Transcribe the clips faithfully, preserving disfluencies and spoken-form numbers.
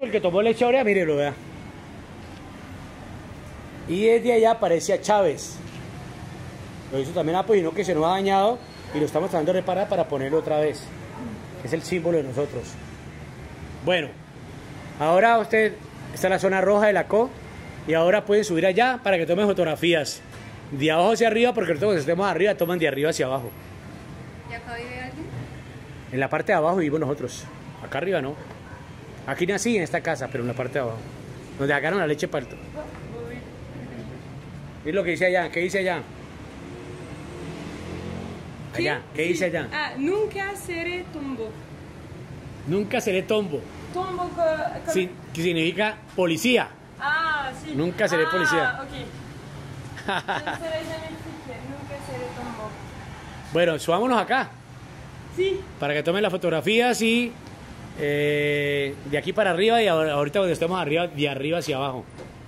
El que tomó leche ahora, mírelo, vea. Y desde allá aparece a Chávez. Lo hizo también Apollino, que se nos ha dañado y lo estamos tratando de reparar para ponerlo otra vez. Es el símbolo de nosotros. Bueno, ahora usted está en la zona roja de la C O y ahora pueden subir allá para que tomen fotografías de abajo hacia arriba, porque nosotros cuando estemos arriba toman de arriba hacia abajo. ¿Y acá vive alguien? En la parte de abajo vivimos nosotros. Acá arriba no. Aquí nací en esta casa, pero en la parte de abajo. Donde sacaron la leche para el... ¿Qué es lo que dice allá? ¿Qué dice allá? Allá, ¿qué dice allá? Ah, nunca seré tombo. Nunca seré tombo. Tombo que... Sí, que significa policía. Ah, sí. Nunca seré ah, policía. ok. No seré jamais fliqué, nunca seré tombo. Bueno, subámonos acá. Sí. Para que tomen las fotografías y eh, de aquí para arriba y ahora- ahorita donde estemos arriba, de arriba hacia abajo.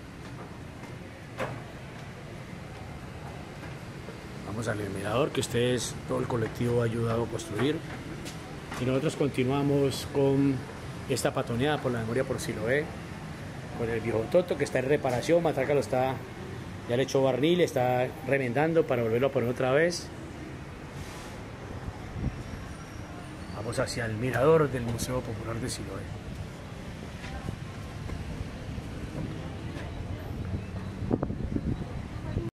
Vamos al mirador que ustedes, todo el colectivo ha ayudado a construir. Y nosotros continuamos con esta patoneada por la memoria por Siloé, con el viejo Toto que está en reparación. Matraca lo está, ya le echó barnil, está remendando para volverlo a poner otra vez. Vamos hacia el mirador del Museo Popular de Siloé.